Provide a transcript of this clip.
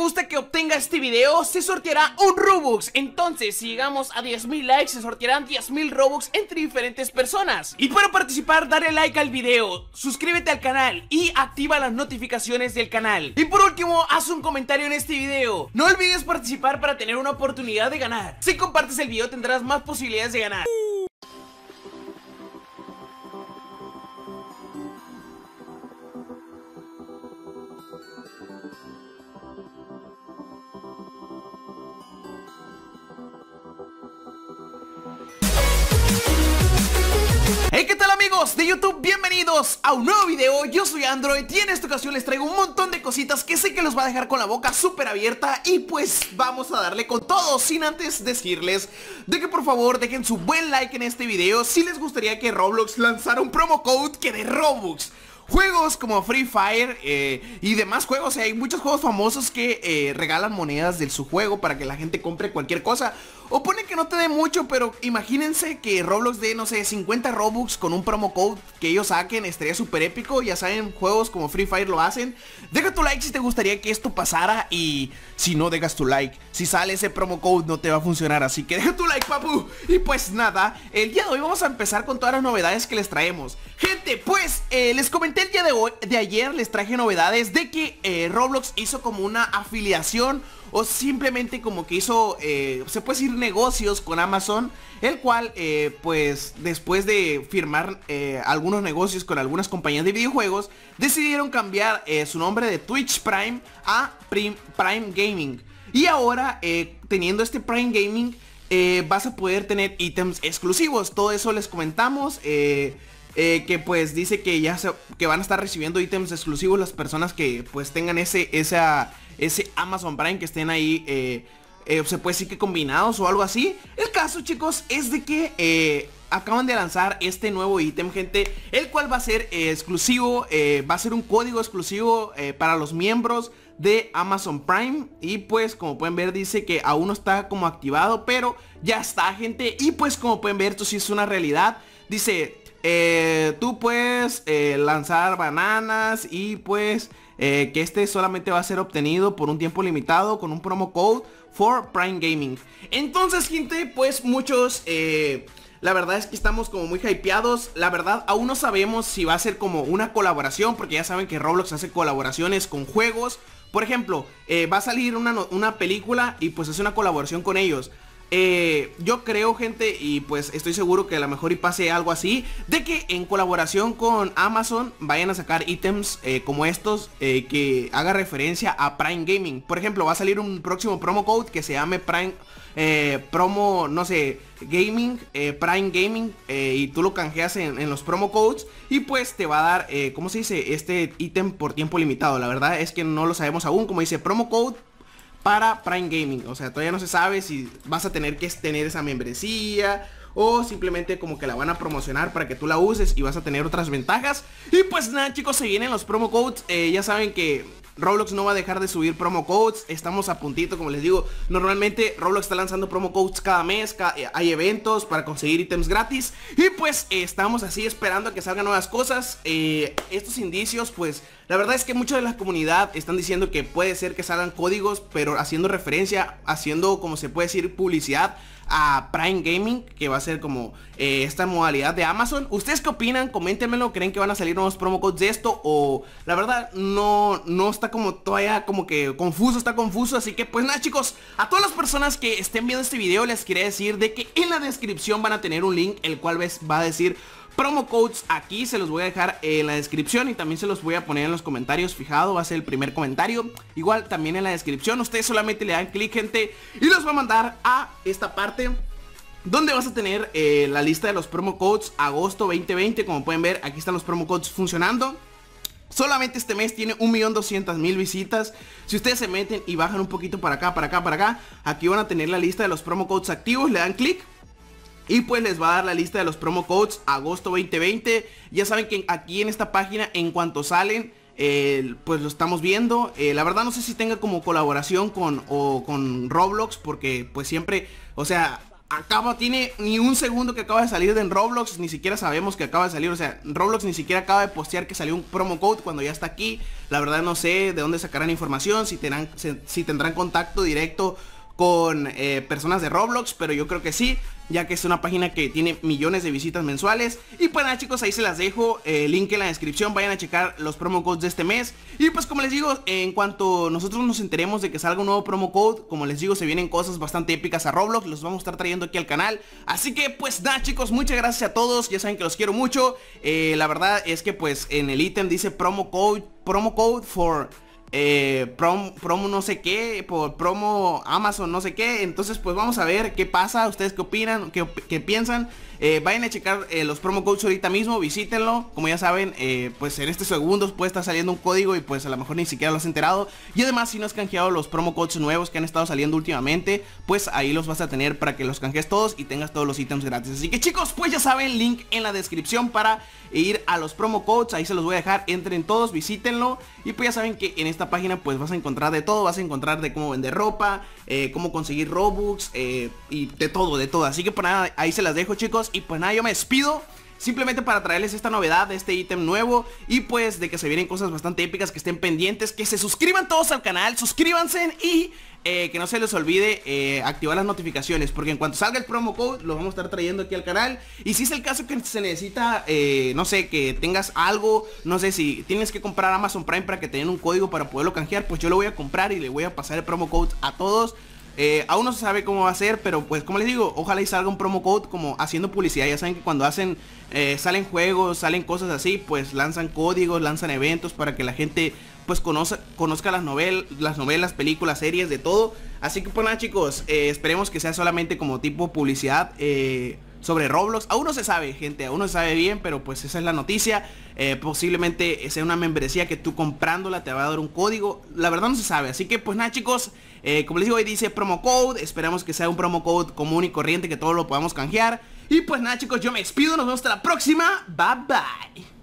gusta que obtenga este video, se sorteará un Robux. Entonces, si llegamos a 10.000 likes, se sortearán 10.000 Robux entre diferentes personas. Y para participar, dale like al video, suscríbete al canal y activa las notificaciones del canal. Y por último, haz un comentario en este video. No olvides participar para tener una oportunidad de ganar. Si compartes el video, tendrás más posibilidades de ganar. Hey, ¿qué tal amigos de YouTube? Bienvenidos a un nuevo video. Yo soy Android y en esta ocasión les traigo un montón de cositas que sé que los va a dejar con la boca súper abierta. Y pues vamos a darle con todo, sin antes decirles de que por favor dejen su buen like en este video si les gustaría que Roblox lanzara un promo code que de Robux. Juegos como Free Fire y demás juegos, hay muchos juegos famosos que regalan monedas de su juego para que la gente compre cualquier cosa. O pone que no te dé mucho, pero imagínense que Roblox dé, no sé, 50 Robux con un promo code que ellos saquen, estaría súper épico. Ya saben, juegos como Free Fire lo hacen. Deja tu like si te gustaría que esto pasara y si no dejas tu like, si sale ese promo code no te va a funcionar, así que deja tu like, papu. Y pues nada, el día de hoy vamos a empezar con todas las novedades que les traemos. Gente, pues les comenté el día de ayer, les traje novedades de que Roblox hizo como una afiliación o simplemente como que hizo, se puede decir, negocios con Amazon, el cual pues después de firmar algunos negocios con algunas compañías de videojuegos, decidieron cambiar su nombre de Twitch Prime a Prime Gaming. Y ahora teniendo este Prime Gaming vas a poder tener ítems exclusivos. Todo eso les comentamos, que pues dice que que van a estar recibiendo ítems exclusivos las personas que pues tengan ese Amazon Prime, que estén ahí, se puede decir que combinados o algo así. El caso, chicos, es de que acaban de lanzar este nuevo ítem, gente, el cual va a ser exclusivo, va a ser un código exclusivo para los miembros de Amazon Prime. Y pues como pueden ver dice que aún no está como activado, pero ya está, gente. Y pues como pueden ver, esto sí es una realidad. Dice, tú puedes lanzar bananas y pues que este solamente va a ser obtenido por un tiempo limitado con un promo code for Prime Gaming. Entonces, gente, pues muchos la verdad es que estamos como muy hypeados. La verdad aún no sabemos si va a ser como una colaboración, porque ya saben que Roblox hace colaboraciones con juegos. Por ejemplo, va a salir una película y pues es una colaboración con ellos. Yo creo, gente, y pues estoy seguro que a lo mejor y pase algo así, de que en colaboración con Amazon vayan a sacar ítems como estos, que haga referencia a Prime Gaming. Por ejemplo, va a salir un próximo promo code que se llame Prime promo, no sé, Gaming, Prime Gaming, y tú lo canjeas en los promo codes y pues te va a dar, ¿cómo se dice? Este ítem por tiempo limitado. La verdad es que no lo sabemos aún, como dice, promo code para Prime Gaming. O sea, todavía no se sabe si vas a tener que tener esa membresía o simplemente como que la van a promocionar para que tú la uses y vas a tener otras ventajas. Y pues nada, chicos, se vienen los promo codes. Ya saben que Roblox no va a dejar de subir promo codes. Estamos a puntito, como les digo. Normalmente Roblox está lanzando promo codes cada mes, hay eventos para conseguir ítems gratis. Y pues estamos así esperando a que salgan nuevas cosas. Estos indicios, pues la verdad es que mucha de la comunidad están diciendo que puede ser que salgan códigos, pero haciendo referencia, haciendo, como se puede decir, publicidad a Prime Gaming, que va a ser como esta modalidad de Amazon. ¿Ustedes qué opinan? Coméntenmelo. ¿Creen que van a salir nuevos promo codes de esto? O la verdad no está como todavía como que confuso, está confuso. Así que pues nada, chicos, a todas las personas que estén viendo este video les quería decir de que en la descripción van a tener un link, el cual va a decir promo codes. Aquí se los voy a dejar en la descripción y también se los voy a poner en los comentarios. Fijado, va a ser el primer comentario. Igual también en la descripción. Ustedes solamente le dan clic, gente, y los va a mandar a esta parte donde vas a tener la lista de los promo codes agosto 2020. Como pueden ver, aquí están los promo codes funcionando. Solamente este mes tiene 1.200.000 visitas. Si ustedes se meten y bajan un poquito para acá, para acá, para acá, aquí van a tener la lista de los promo codes activos. Le dan clic y pues les va a dar la lista de los promo codes agosto 2020. Ya saben que aquí en esta página, en cuanto salen, pues lo estamos viendo. La verdad no sé si tenga como colaboración con Roblox, porque pues siempre, o sea, tiene ni un segundo que acaba de salir en Roblox. Ni siquiera sabemos que acaba de salir. O sea, Roblox ni siquiera acaba de postear que salió un promo code cuando ya está aquí. La verdad no sé de dónde sacarán información, si tendrán contacto directo con personas de Roblox, pero yo creo que sí, ya que es una página que tiene millones de visitas mensuales. Y pues nada, chicos, ahí se las dejo, link en la descripción, vayan a checar los promo codes de este mes. Y pues como les digo, en cuanto nosotros nos enteremos de que salga un nuevo promo code, como les digo, se vienen cosas bastante épicas a Roblox, los vamos a estar trayendo aquí al canal. Así que pues nada, chicos, muchas gracias a todos, ya saben que los quiero mucho. La verdad es que pues en el ítem dice promo code for promo no sé qué, por promo Amazon no sé qué. Entonces pues vamos a ver qué pasa, ustedes qué opinan, qué piensan. Vayan a checar los promo codes ahorita mismo, visítenlo. Como ya saben, pues en estos segundos puede estar saliendo un código y pues a lo mejor ni siquiera lo has enterado. Y además si no has canjeado los promo codes nuevos que han estado saliendo últimamente, pues ahí los vas a tener para que los canjees todos y tengas todos los ítems gratis. Así que chicos, pues ya saben, link en la descripción para ir a los promo codes. Ahí se los voy a dejar, entren todos, visítenlo. Y pues ya saben que en esta página pues vas a encontrar de todo. Vas a encontrar de cómo vender ropa, cómo conseguir Robux, y de todo. Así que pues nada, ahí se las dejo, chicos. Y pues nada, yo me despido simplemente para traerles esta novedad de este ítem nuevo. Y pues de que se vienen cosas bastante épicas, que estén pendientes, que se suscriban todos al canal, suscríbanse y que no se les olvide activar las notificaciones, porque en cuanto salga el promo code lo vamos a estar trayendo aquí al canal. Y si es el caso que se necesita, no sé, que tengas algo, no sé si tienes que comprar Amazon Prime para que te den un código para poderlo canjear, pues yo lo voy a comprar y le voy a pasar el promo code a todos. Aún no se sabe cómo va a ser, pero pues como les digo, ojalá y salga un promo code como haciendo publicidad. Ya saben que cuando hacen, salen juegos, salen cosas así, pues lanzan códigos, lanzan eventos para que la gente pues conozca las novelas, películas, series, de todo. Así que pues nada, chicos, esperemos que sea solamente como tipo publicidad sobre Roblox. Aún no se sabe, gente, aún no se sabe bien, pero pues esa es la noticia. Posiblemente sea una membresía que tú comprándola te va a dar un código. La verdad no se sabe, así que pues nada, chicos, como les digo, ahí dice promo code. Esperamos que sea un promo code común y corriente, que todos lo podamos canjear. Y pues nada, chicos, yo me despido, nos vemos hasta la próxima. Bye bye.